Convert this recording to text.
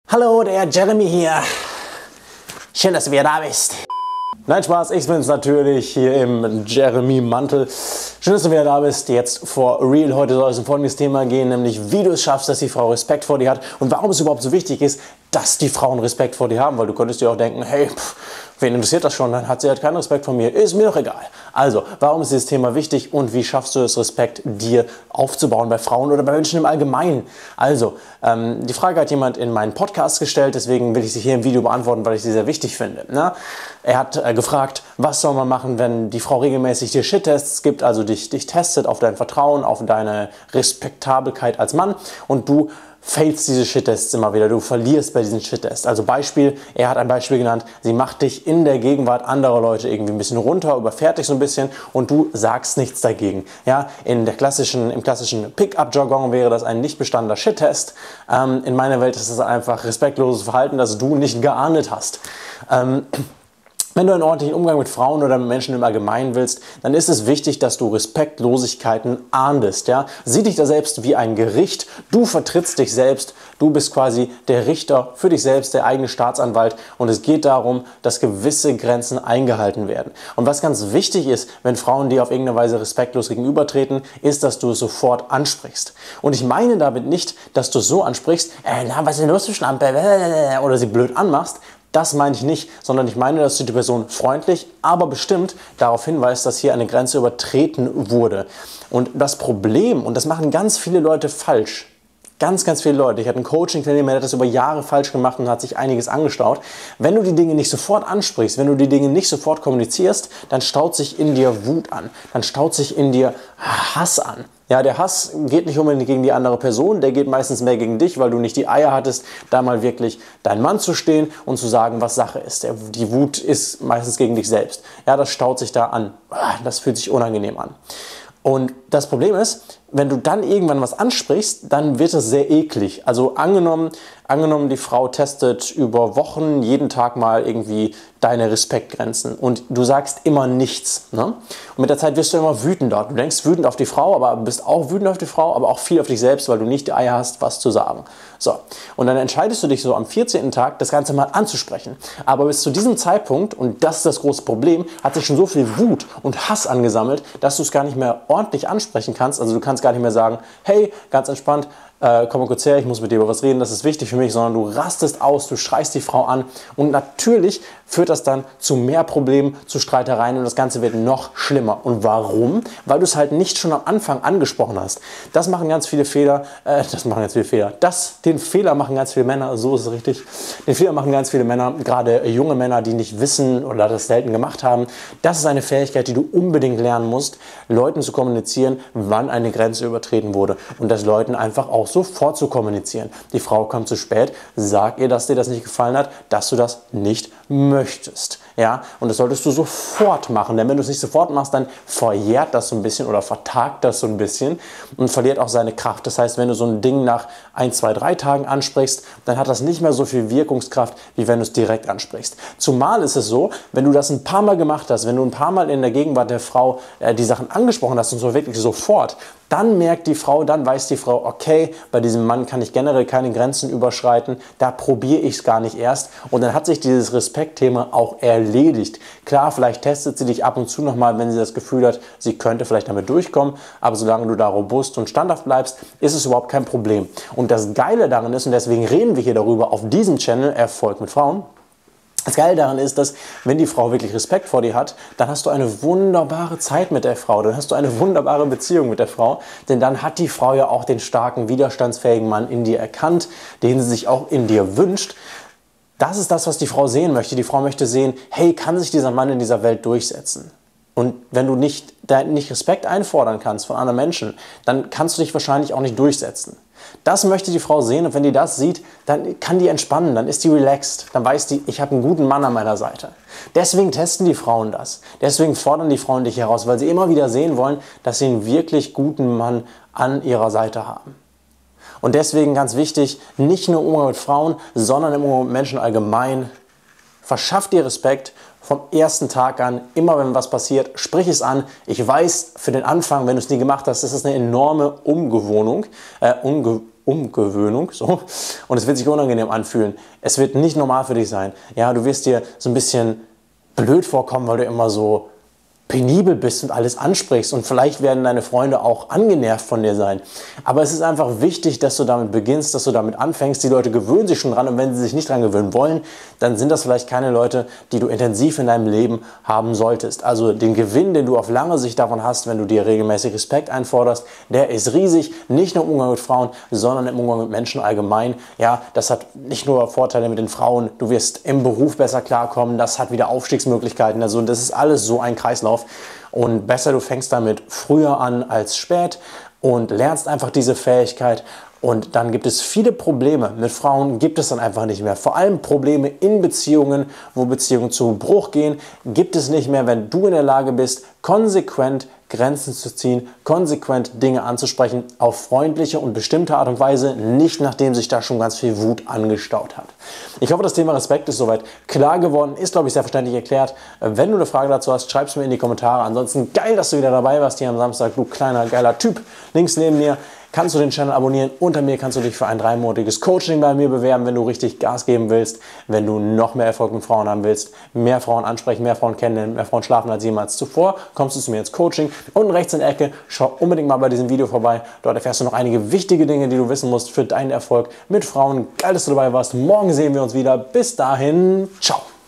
Hallo, der Jeremy hier. Schön, dass du wieder da bist. Nein, Spaß, ich bin's natürlich hier im Jeremy-Mantel. Schön, dass du wieder da bist. Jetzt for real. Heute soll es um folgendes Thema gehen, nämlich wie du es schaffst, dass die Frau Respekt vor dir hat und warum es überhaupt so wichtig ist, dass die Frauen Respekt vor dir haben. Weil du könntest dir auch denken, hey, wen interessiert das schon? Dann hat sie halt keinen Respekt vor mir. Ist mir doch egal. Also, warum ist dieses Thema wichtig und wie schaffst du es, Respekt dir aufzubauen bei Frauen oder bei Menschen im Allgemeinen? Also, die Frage hat jemand in meinen Podcast gestellt, deswegen will ich sie hier im Video beantworten, weil ich sie sehr wichtig finde. Na? Er hat gefragt, was soll man machen, wenn die Frau regelmäßig dir Shit-Tests gibt, also dich testet auf dein Vertrauen, auf deine Respektabelkeit als Mann und du failst diese Shit-Tests immer wieder, du verlierst bei diesen Shit-Tests. Also Beispiel, er hat ein Beispiel genannt, sie macht dich in der Gegenwart anderer Leute irgendwie ein bisschen runter, überfährt dich so ein bisschen und du sagst nichts dagegen. Ja, im klassischen Pick-up-Jargon wäre das ein nicht bestandener Shit-Test. In meiner Welt ist es einfach respektloses Verhalten, das du nicht geahndet hast. Wenn du einen ordentlichen Umgang mit Frauen oder mit Menschen im Allgemeinen willst, dann ist es wichtig, dass du Respektlosigkeiten ahndest. Ja? Sieh dich da selbst wie ein Gericht. Du vertrittst dich selbst. Du bist quasi der Richter für dich selbst, der eigene Staatsanwalt. Und es geht darum, dass gewisse Grenzen eingehalten werden. Und was ganz wichtig ist, wenn Frauen dir auf irgendeine Weise respektlos gegenübertreten, ist, dass du es sofort ansprichst. Und ich meine damit nicht, dass du es so ansprichst, was ist denn los, du Schlampe? Oder sie blöd anmachst. Das meine ich nicht, sondern ich meine, dass du die Person freundlich, aber bestimmt darauf hinweist, dass hier eine Grenze übertreten wurde. Und das Problem, und das machen ganz viele Leute falsch, ganz viele Leute. Ich hatte einen Coaching-Teilnehmer, der hat das über Jahre falsch gemacht und hat sich einiges angestaut. Wenn du die Dinge nicht sofort ansprichst, wenn du die Dinge nicht sofort kommunizierst, dann staut sich in dir Wut an, dann staut sich in dir Hass an. Ja, der Hass geht nicht unbedingt gegen die andere Person, der geht meistens mehr gegen dich, weil du nicht die Eier hattest, da mal wirklich dein Mann zu stehen und zu sagen, was Sache ist. Die Wut ist meistens gegen dich selbst. Ja, das staut sich da an. Das fühlt sich unangenehm an. Und das Problem ist, wenn du dann irgendwann was ansprichst, dann wird es sehr eklig. Also angenommen, die Frau testet über Wochen jeden Tag mal irgendwie deine Respektgrenzen und du sagst immer nichts. Ne? Und mit der Zeit wirst du immer wütender. Du denkst wütend auf die Frau, aber bist auch wütend auf die Frau, aber auch viel auf dich selbst, weil du nicht die Eier hast, was zu sagen. So. Und dann entscheidest du dich so am 14. Tag, das Ganze mal anzusprechen. Aber bis zu diesem Zeitpunkt, und das ist das große Problem, hat sich schon so viel Wut und Hass angesammelt, dass du es gar nicht mehr ordentlich ansprechen kannst. Also du kannst gar nicht mehr sagen, hey, ganz entspannt, komm mal kurz her, ich muss mit dir über was reden, das ist wichtig für mich, sondern du rastest aus, du schreist die Frau an und natürlich führt das dann zu mehr Problemen, zu Streitereien und das Ganze wird noch schlimmer. Und warum? Weil du es halt nicht schon am Anfang angesprochen hast. Das machen ganz viele Fehler, den Fehler machen ganz viele Männer, so ist es richtig. Den Fehler machen ganz viele Männer, gerade junge Männer, die nicht wissen oder das selten gemacht haben. Das ist eine Fähigkeit, die du unbedingt lernen musst, Leuten zu kommunizieren, wann eine Grenze übertreten wurde und das Leuten einfach auch sofort zu kommunizieren. Die Frau kommt zu spät, sag ihr, dass dir das nicht gefallen hat, dass du das nicht möchtest. Ja? Und das solltest du sofort machen, denn wenn du es nicht sofort machst, dann verjährt das so ein bisschen oder vertagt das so ein bisschen und verliert auch seine Kraft. Das heißt, wenn du so ein Ding nach 1, 2, 3 Tagen ansprichst, dann hat das nicht mehr so viel Wirkungskraft, wie wenn du es direkt ansprichst. Zumal ist es so, wenn du das ein paar Mal gemacht hast, wenn du ein paar Mal in der Gegenwart der Frau die Sachen angesprochen hast und so wirklich sofort, dann merkt die Frau, dann weiß die Frau, okay, bei diesem Mann kann ich generell keine Grenzen überschreiten, da probiere ich es gar nicht erst und dann hat sich dieses Respektthema auch erledigt. Klar, vielleicht testet sie dich ab und zu nochmal, wenn sie das Gefühl hat, sie könnte vielleicht damit durchkommen, aber solange du da robust und standhaft bleibst, ist es überhaupt kein Problem. Und das Geile daran ist, und deswegen reden wir hier darüber auf diesem Channel, Erfolg mit Frauen, das Geile daran ist, dass wenn die Frau wirklich Respekt vor dir hat, dann hast du eine wunderbare Zeit mit der Frau, dann hast du eine wunderbare Beziehung mit der Frau, denn dann hat die Frau ja auch den starken, widerstandsfähigen Mann in dir erkannt, den sie sich auch in dir wünscht. Das ist das, was die Frau sehen möchte. Die Frau möchte sehen, hey, kann sich dieser Mann in dieser Welt durchsetzen? Und wenn du nicht Respekt einfordern kannst von anderen Menschen, dann kannst du dich wahrscheinlich auch nicht durchsetzen. Das möchte die Frau sehen und wenn die das sieht, dann kann die entspannen, dann ist die relaxed, dann weiß die, ich habe einen guten Mann an meiner Seite. Deswegen testen die Frauen das, deswegen fordern die Frauen dich heraus, weil sie immer wieder sehen wollen, dass sie einen wirklich guten Mann an ihrer Seite haben. Und deswegen ganz wichtig, nicht nur im Umgang mit Frauen, sondern im Umgang mit Menschen allgemein, verschaff dir Respekt vom ersten Tag an, immer wenn was passiert, sprich es an. Ich weiß, für den Anfang, wenn du es nie gemacht hast, ist es eine enorme Umgewöhnung, Umgewöhnung, so, und es wird sich unangenehm anfühlen. Es wird nicht normal für dich sein. Ja, du wirst dir so ein bisschen blöd vorkommen, weil du immer so penibel bist und alles ansprichst, und vielleicht werden deine Freunde auch angenervt von dir sein. Aber es ist einfach wichtig, dass du damit beginnst, dass du damit anfängst. Die Leute gewöhnen sich schon dran, und wenn sie sich nicht dran gewöhnen wollen, dann sind das vielleicht keine Leute, die du intensiv in deinem Leben haben solltest. Also den Gewinn, den du auf lange Sicht davon hast, wenn du dir regelmäßig Respekt einforderst, der ist riesig, nicht nur im Umgang mit Frauen, sondern im Umgang mit Menschen allgemein. Ja, das hat nicht nur Vorteile mit den Frauen, du wirst im Beruf besser klarkommen, das hat wieder Aufstiegsmöglichkeiten, also das ist alles so ein Kreislauf. Und besser, du fängst damit früher an als spät und lernst einfach diese Fähigkeit. Und dann gibt es viele Probleme. Mit Frauen gibt es dann einfach nicht mehr. Vor allem Probleme in Beziehungen, wo Beziehungen zu Bruch gehen, gibt es nicht mehr, wenn du in der Lage bist, konsequent Grenzen zu ziehen, konsequent Dinge anzusprechen, auf freundliche und bestimmte Art und Weise, nicht nachdem sich da schon ganz viel Wut angestaut hat. Ich hoffe, das Thema Respekt ist soweit klar geworden, ist, glaube ich, sehr verständlich erklärt. Wenn du eine Frage dazu hast, schreib es mir in die Kommentare. Ansonsten geil, dass du wieder dabei warst hier am Samstag, du kleiner, geiler Typ. Links neben mir kannst du den Channel abonnieren. Unter mir kannst du dich für ein 3-monatiges Coaching bei mir bewerben, wenn du richtig Gas geben willst, wenn du noch mehr Erfolg mit Frauen haben willst, mehr Frauen ansprechen, mehr Frauen kennenlernen, mehr Frauen schlafen als jemals zuvor, kommst du zu mir ins Coaching. Unten rechts in der Ecke, schau unbedingt mal bei diesem Video vorbei. Dort erfährst du noch einige wichtige Dinge, die du wissen musst für deinen Erfolg mit Frauen. Geil, dass du dabei warst. Morgen sehen wir uns wieder. Bis dahin, ciao.